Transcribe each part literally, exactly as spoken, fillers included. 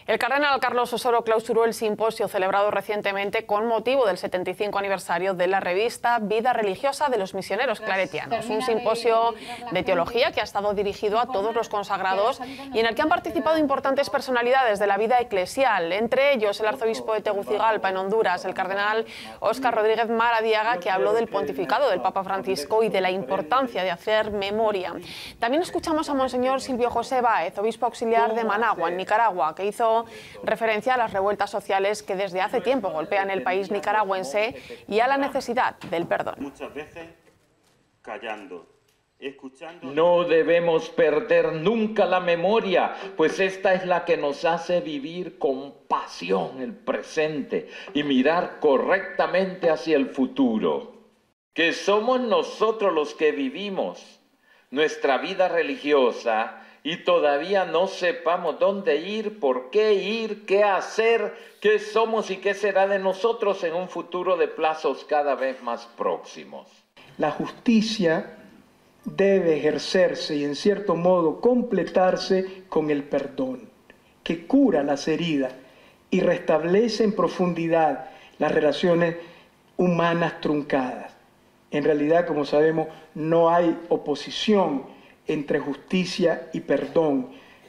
El cardenal Carlos Osoro clausuró el simposio celebrado recientemente con motivo del setenta y cinco aniversario de la revista Vida Religiosa de los Misioneros Claretianos, un simposio de teología que ha estado dirigido a todos los consagrados y en el que han participado importantes personalidades de la vida eclesial, entre ellos el arzobispo de Tegucigalpa en Honduras, el cardenal Óscar Rodríguez Maradiaga, que habló del pontificado del Papa Francisco y de la importancia de hacer memoria. También escuchamos a Monseñor Silvio José Báez, obispo auxiliar de Managua, en Nicaragua, que hizo referencia a las revueltas sociales que desde hace tiempo golpean el país nicaragüense y a la necesidad del perdón. Muchas veces callando, escuchando. No debemos perder nunca la memoria, pues esta es la que nos hace vivir con pasión el presente y mirar correctamente hacia el futuro. Que somos nosotros los que vivimos nuestra vida religiosa y todavía no sepamos dónde ir, por qué ir, qué hacer, qué somos y qué será de nosotros en un futuro de plazos cada vez más próximos. La justicia debe ejercerse y en cierto modo completarse con el perdón, que cura las heridas y restablece en profundidad las relaciones humanas truncadas. En realidad, como sabemos, no hay oposición entre justicia y perdón.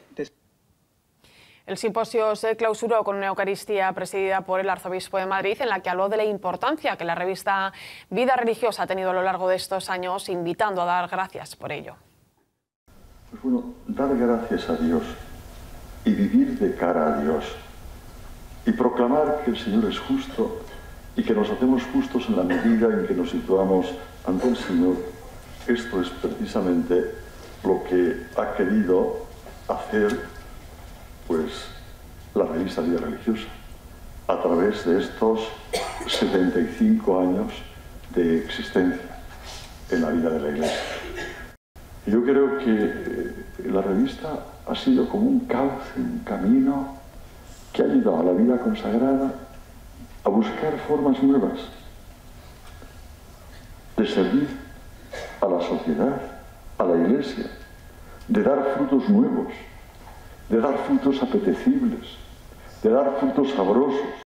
El simposio se clausuró con una Eucaristía presidida por el arzobispo de Madrid, en la que habló de la importancia que la revista Vida Religiosa ha tenido a lo largo de estos años, invitando a dar gracias por ello. Pues bueno, dar gracias a Dios y vivir de cara a Dios y proclamar que el Señor es justo y que nos hacemos justos en la medida en que nos situamos ante el Señor. Esto es precisamente lo que ha querido hacer pues la revista Vida Religiosa a través de estos setenta y cinco años de existencia en la vida de la Iglesia. Yo creo que la revista ha sido como un cauce, un camino que ha ayudado a la vida consagrada a buscar formas nuevas de servir a la sociedad, a la Iglesia, de dar frutos nuevos, de dar frutos apetecibles, de dar frutos sabrosos.